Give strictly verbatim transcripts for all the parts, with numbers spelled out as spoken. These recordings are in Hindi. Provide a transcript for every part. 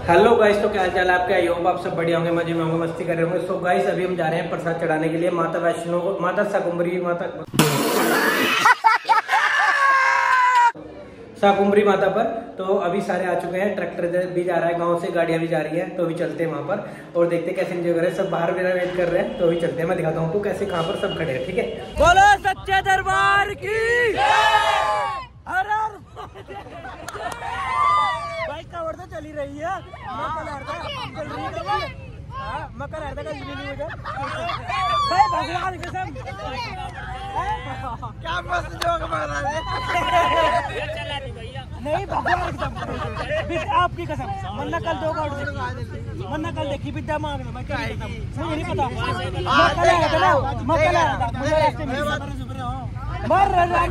हेलो गाइस, तो क्या हाल चाल है आपके? आई होप आप सब बढ़िया होंगे, मजे में होंगे, मस्ती कर रहे होंगे। सो गाइस, अभी हम जा रहे हैं प्रसाद चढ़ाने के लिए माता वैष्णो, माता शाकुंभरी माता शाकुंभरी माता पर। तो अभी सारे आ चुके हैं, ट्रैक्टर भी जा रहा है, गांव से गाड़ियां भी जा रही हैं। तो अभी चलते हैं वहां पर और देखते हैं कैसे एंजॉय कर रहे हैं। सब बाहर मेरा वेट कर रहे हैं, तो अभी चलते हैं। मैं दिखाता हूँ आपको कैसे कहाँ पर सब खड़े हैं, ठीक है? बोलो सच्चे दरबार की बाइक का वर्षा चली रही है। मकर अर्धा का भगवान कसम क्या मस्त जोक मारा है। नहीं भगवान कसम, आपकी कसम, वरना कल दो का वरना कल देखी विद्या मांगना। मैं क्या मुझे नहीं पता, मैं कल आया था ना, मैं कल आया था, मुझे रास्ते में मर रहा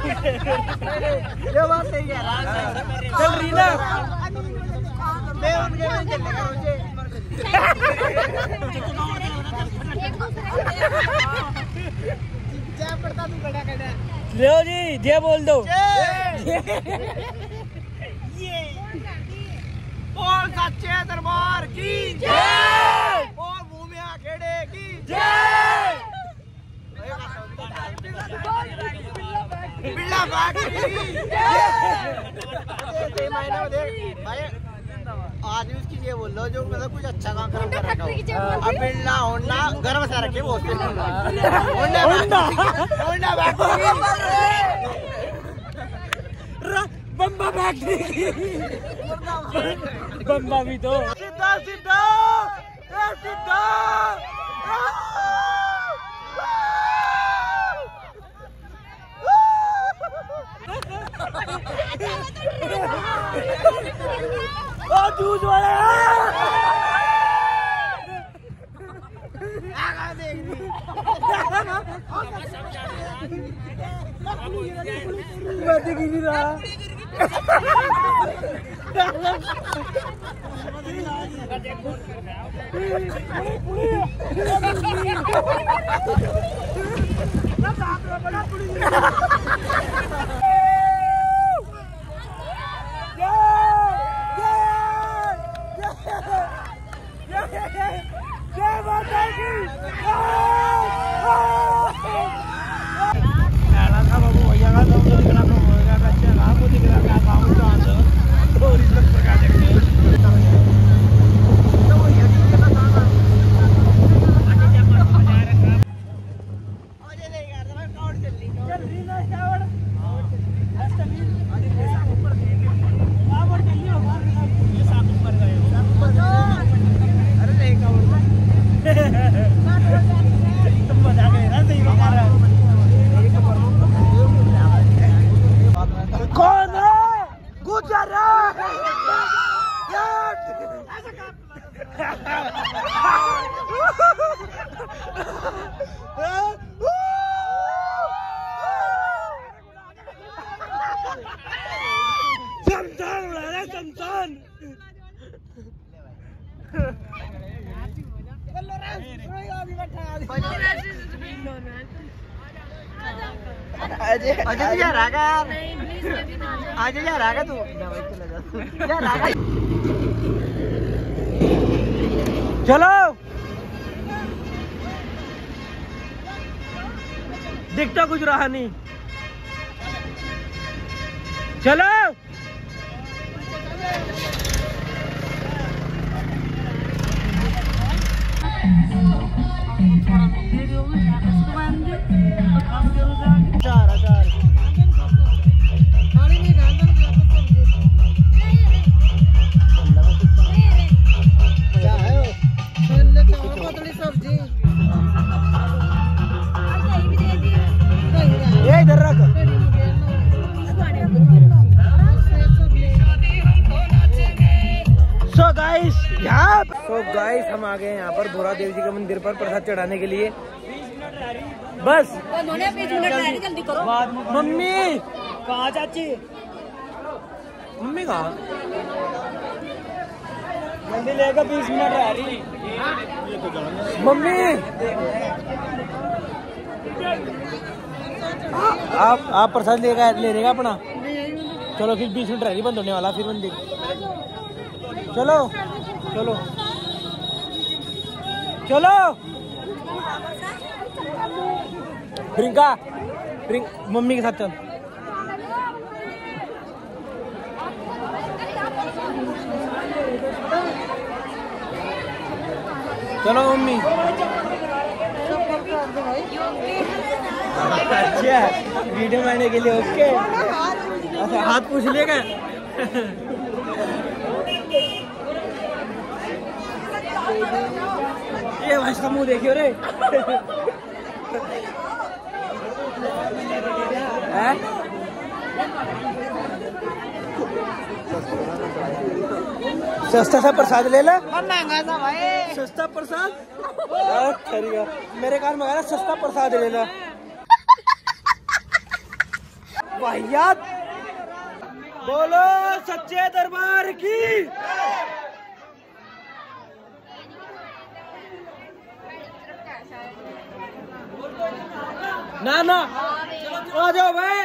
ये बात सही है। चल रही ना मैं उनके में चलेगा मुझे जय पड़ता तू बड़ा कड़ा ले जी, जय बोल दो। ये बोल सच्चे दरबार की जय, बोल भूमिया खेड़े की जय, बिल्ला बाग आज उसकी ये बोल लो जो मतलब कुछ अच्छा काम कर रखा हो। अब बिल्ला होना घर में रखे वो बम्बा फैक्ट्री बम्बा भी तो सीधा सीधा सीधा जूस वाला गिरी रहा अजय यार आ गया, अजय यार आ गया तू यार आ गया। चलो दिखता कुछ रहा नहीं, चलो तो गाइस हम आ गए यहाँ पर भोरा देवी जी के मंदिर पर प्रसाद चढ़ाने के लिए। बस जल्दी करो। मम्मी कहाँ चाची? मम्मी कहाँ? जल्दी लेगा, बीस मिनट रह रही मम्मी। आप आप प्रसाद लेगा ले लेगा अपना। चलो फिर बीस मिनट रह रही बंद होने वाला फिर मंदिर। चलो चलो चलो प्रियंका प्रियंका मम्मी के साथ चल। चलो मम्मी। अच्छा वीडियो बनाने के लिए ओके। अच्छा हाथ पूछ लेगा। ये भाई का मुंह देखियो रे। सस्ता सा प्रसाद ले ला। महंगा था भाई। सस्ता प्रसाद मेरे कान में सस्ता प्रसाद ले ला। वाहियात बोलो सच्चे दरबार की। ना ना आ जाओ भाई।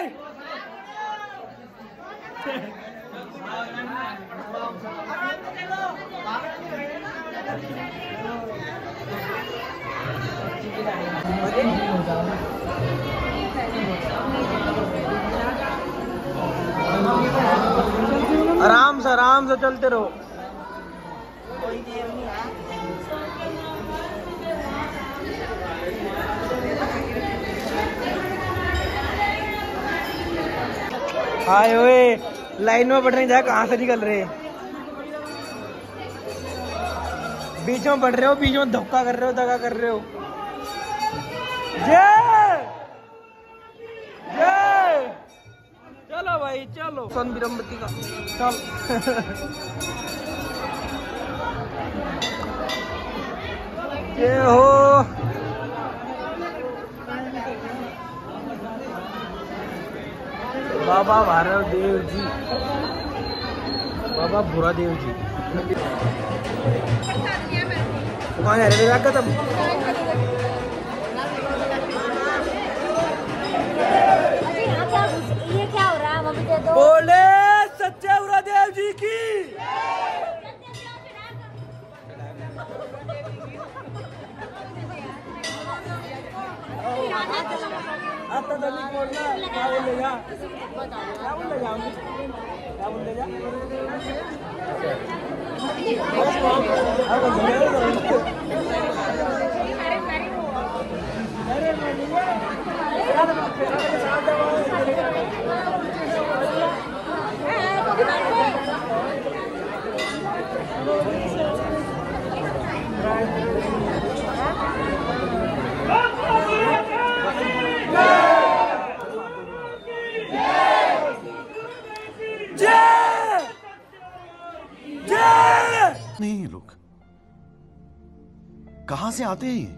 आराम से आराम से चलते रहो। हाय ओए लाइन में बढ़ रहे जा कहाँ से निकल रहे। बीच में बढ़ रहे हो, बीच में धक्का कर रहे हो, दगा कर रहे हो। जय जय चलो भाई चलो। सन बिरमबती का चल। जय हो बाबा भारत देव जी, बाबा भूरा देव जी। कहाँ जा रहे थे तब? ये क्या हो रहा है? वो भी दे दो। बोले सच्चे भूरा देव जी की। आता तो नहीं बोलना। क्या बोलेगा? क्या बोलेगा? क्या बोलेगा? नहीं ये लोग कहां से आते हैं?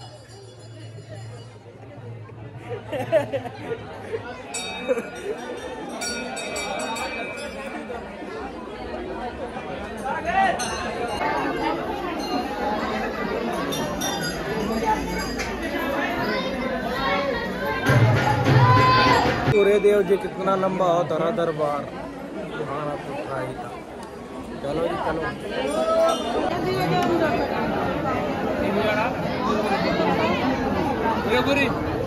पूरे देव जी कितना लंबा हो तारा दरबार। हाँ तो था ही था। चलो जी चलो। ये पूरी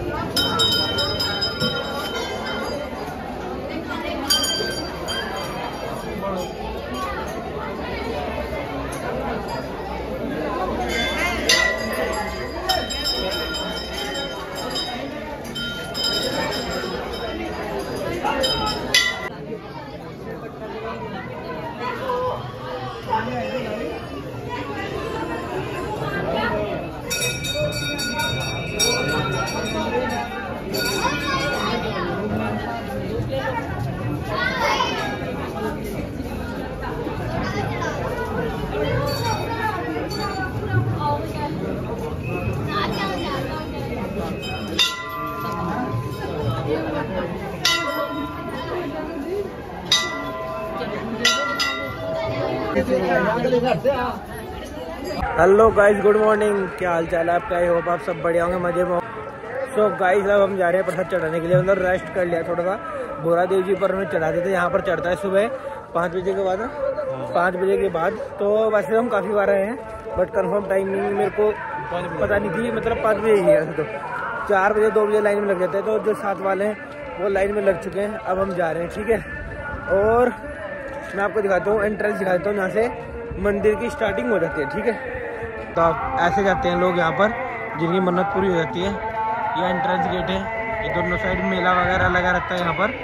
हेलो गाइस, गुड मॉर्निंग। क्या हाल चाल है आपका? आई होप आप सब बढ़िया होंगे, मजे में। सो गाइस अब हम जा रहे हैं प्रसाद चढ़ाने के लिए। अंदर रेस्ट कर लिया थोड़ा सा। भूरा देव जी पर हमें चढ़ाते थे। यहाँ पर चढ़ता है सुबह पाँच बजे के बाद। पाँच बजे के बाद। तो वैसे हम काफ़ी बार आए हैं बट कंफर्म टाइमिंग मेरे को पता नहीं थी, मतलब पाँच बजे ही है वैसे तो। चार बजे दो बजे लाइन में लग जाते हैं, तो जो साथ वाले हैं वो लाइन में लग चुके हैं। अब हम जा रहे हैं, ठीक है। और मैं आपको दिखाता हूँ, एंट्रेंस दिखा देता हूँ जहाँ से मंदिर की स्टार्टिंग हो जाती है, ठीक है। तो आप ऐसे जाते हैं लोग यहाँ पर जिनकी मन्नत पूरी हो जाती है। ये एंट्रेंस गेट है, ये दोनों साइड मेला वगैरह लगा रहता है यहाँ पर।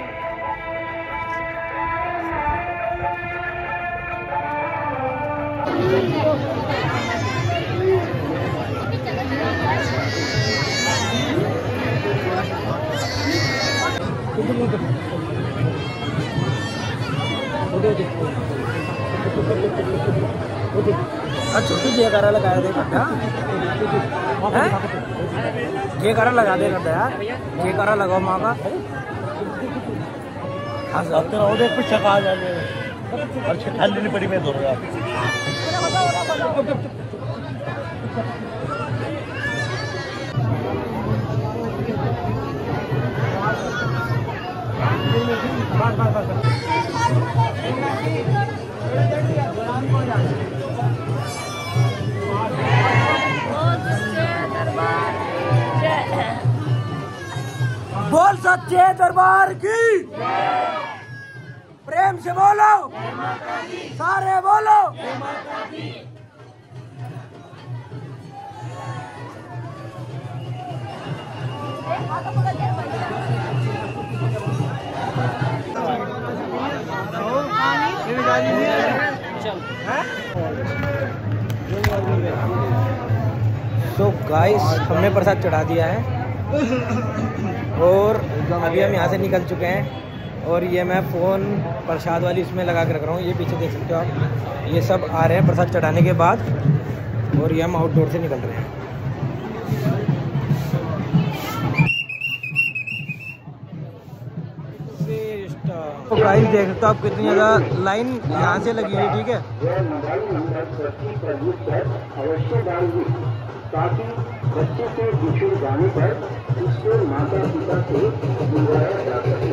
छोटी जयकारा लगाया दे करता जयकारा लगा दे करता यार, जयकारा लगाओ माँ का। कुछ छका जाने और छकाल लेनी पड़ी मैं दूंगा। बोल सच्चे दरबार की, प्रेम से बोलो, सारे बोलो। तो गाइस हमने प्रसाद चढ़ा दिया है और अभी हम यहाँ से निकल चुके हैं। और ये मैं फ़ोन प्रसाद वाली इसमें लगा के रख रहा हूँ, ये पीछे देख सकते हो आप। ये सब आ रहे हैं प्रसाद चढ़ाने के बाद और ये हम आउटडोर से निकल रहे हैं। तो गाइस देख सकते हो आप कितनी ज़्यादा लाइन यहाँ से लगी हुई है, ठीक है। ताकि बच्चे से बिछड़ जाने पर उसके माता पिता से बुलाया जा सके।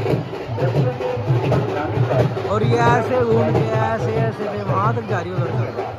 और ये ऐसे घूम के ऐसे ऐसे वहाँ तक जारी हो जाता है।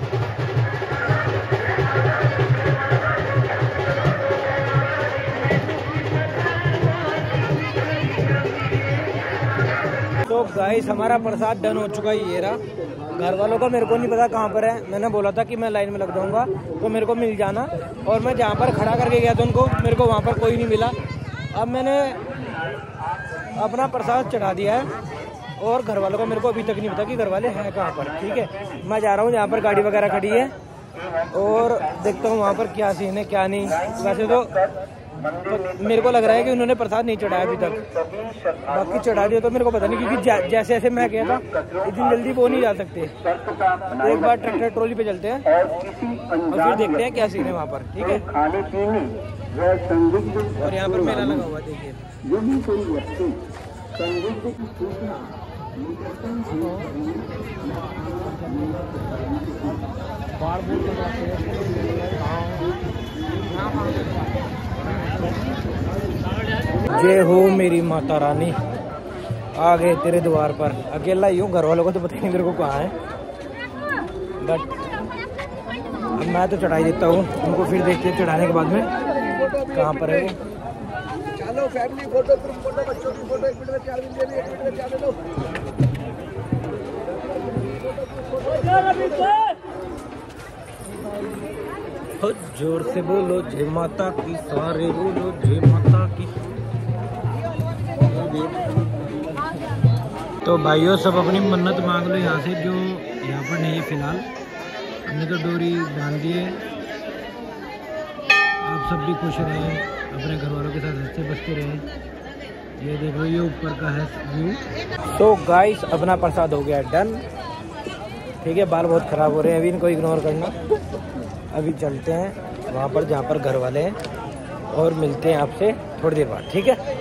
तो गाइस हमारा प्रसाद डन हो चुका है। ये रहा। घर वालों को मेरे को नहीं पता कहाँ पर है। मैंने बोला था कि मैं लाइन में लग जाऊंगा तो मेरे को मिल जाना, और मैं जहाँ पर खड़ा करके गया था उनको, मेरे को वहाँ पर कोई नहीं मिला। अब मैंने अपना प्रसाद चढ़ा दिया है और घर वालों को मेरे को अभी तक नहीं पता कि घर वाले हैं कहाँ पर, ठीक है। मैं जा रहा हूँ जहाँ पर गाड़ी वगैरह खड़ी है और देखता हूँ वहाँ पर क्या सीन है क्या नहीं। वैसे तो मेरे को लग रहा है कि उन्होंने प्रसाद नहीं चढ़ाया अभी तक, बाकी चढ़ा दिया तो मेरे को पता नहीं, क्योंकि जैसे जैसे मैं गया था इतनी जल्दी वो नहीं जा सकते। तो एक बार ट्रैक्टर ट्रॉली पे चलते हैं और फिर देखते हैं क्या सीन है वहाँ पर, ठीक है। और यहाँ पर मेला लगा हुआ देखिए। जय हो मेरी माता रानी, आ गए तेरे द्वार पर। अकेला ही हूँ, घर वालों को तो पता नहीं मेरे को कहाँ है, बट अब मैं तो चढ़ाई देता हूँ उनको, फिर देखते हैं चढ़ाने के बाद में कहाँ पर है। चलो फैमिली फोटो, ग्रुप फोटो, बच्चों की फोटो, एक मिनट में चार मिनट में, एक मिनट में चार मिनट। जोर से बोलो जय माता की, सारे बोलो जय माता की। तो भाइयों सब अपनी मन्नत मांग लो यहाँ से, जो यहाँ पर नहीं है फिलहाल। हमने तो डोरी बांध दी है। आप सब भी खुश रहें, अपने घर वालों के साथ हंसते बसते रहें। ये देखो ये ऊपर का है व्यू। तो गाइस अपना प्रसाद हो गया डन, ठीक है। बाल बहुत ख़राब हो रहे हैं, अभी इनको इग्नोर करना। अभी चलते हैं वहाँ पर जहाँ पर घर वाले हैं और मिलते हैं आपसे थोड़ी देर बाद, ठीक है।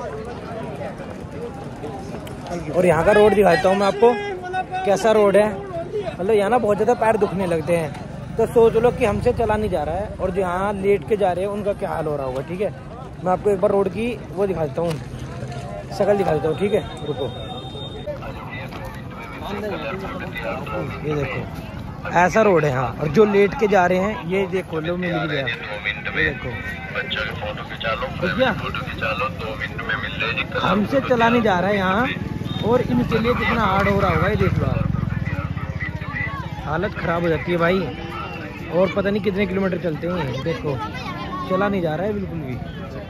और यहाँ का रोड दिखाता हूँ मैं आपको कैसा रोड है। मतलब यहाँ ना बहुत ज़्यादा पैर दुखने लगते हैं, तो सोच लो कि हमसे चला नहीं जा रहा है, और जो यहाँ लेट के जा रहे हैं उनका क्या हाल हो रहा होगा, ठीक है। मैं आपको एक बार रोड की वो दिखा देता हूँ, शक्ल दिखा देता हूँ, ठीक है। रुको, ये देखो ऐसा रोड है। हाँ, और जो लेट के जा रहे हैं ये देखो, लो मिल गया। ये देखो बच्चों की फोटो खिंचा लो, क्या फोटो खिंचा लो, दो मिनट में मिल जाएगी। हमसे चला नहीं जा रहा है यहाँ, और इनके लिए कितना हार्ड हो रहा होगा ये देख लो आप। हालत खराब हो जाती है भाई, और पता नहीं कितने किलोमीटर चलते हैं। देखो चला नहीं जा रहा है बिल्कुल भी।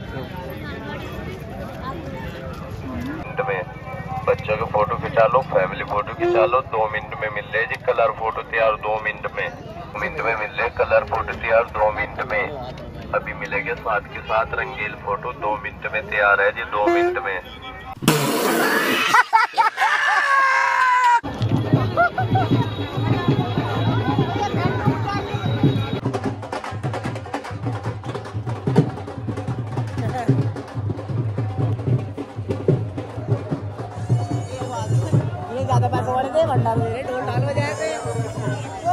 में बच्चों की फोटो खिंचा लो, फैमिली फोटो खिंचा लो, दो मिनट में मिल जाएगी। कलर फोटो तैयार दो मिनट में, मिनट में मिल जाए कलर फोटो तैयार दो मिनट में। अभी मिलेंगे साथ के साथ रंगीन फोटो, दो मिनट में तैयार है जी, दो मिनट में। ज्यादा पैसे वाले थे, भंडार में ढोल ढाल बजाए थे। ओ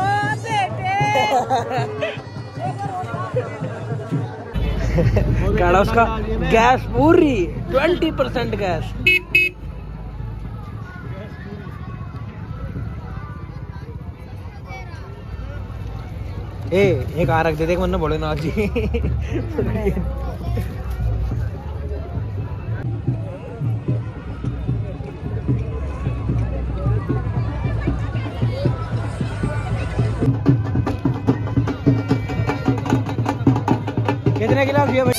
बेटे काड़ा उसका गैस पूरी ट्वेंटी परसेंट गैस। ए एक आ रख दे देख, वरना बोले ना जी। कितने गिलास दिया भाई?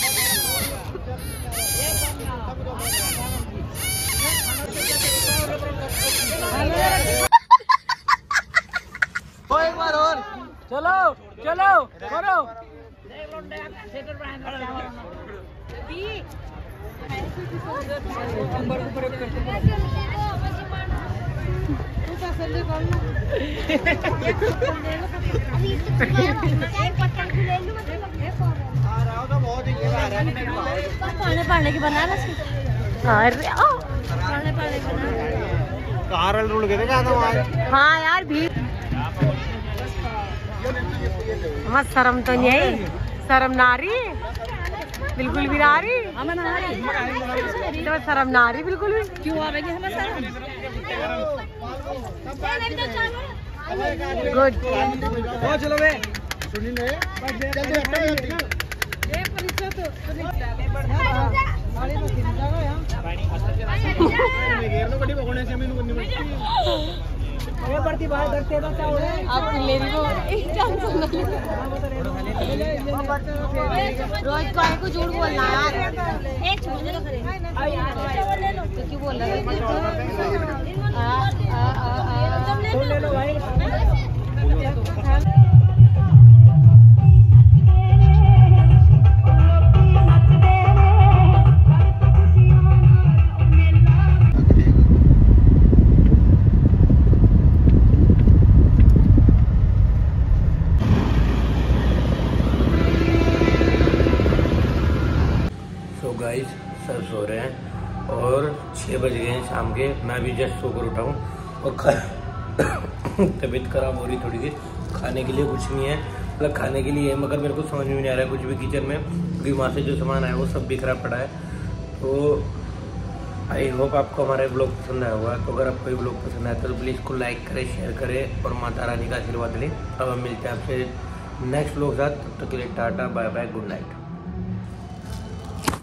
एक बार और चलो चलो करो। पाने पाने की बना हाँ यार भी मत शर्म तो नहीं आई, शर्म नारी बिल्कुल भी नारी, तो शर्म नारी बिल्कुल भी क्यों आवेगी हमें शर्म। गुड चलो बे रोज को आए को झूठ बोलना यार, एक छोड़ दो खरे तो क्यों बोल रहा है। गाइस सब सो रहे हैं और छः बज गए हैं शाम के। मैं अभी जस्ट सोकर उठा हूँ और खा तबीयत खराब हो रही थोड़ी सी। खाने के लिए कुछ नहीं है, मतलब खाने के लिए है, मगर मेरे को समझ में नहीं आ रहा है कुछ भी किचन में, क्योंकि वहाँ से जो सामान आया वो सब बिखरा पड़ा है। तो आई होप आपको हमारा ब्लॉग पसंद आया होगा। तो अगर आपको ये ब्लॉग पसंद आया तो प्लीज़ इसको लाइक करें, शेयर करें और माता रानी का आशीर्वाद लें। अब हम मिलते हैं आपसे नेक्स्ट ब्लॉग साथ, तब तक के लिए tata bye bye, good night.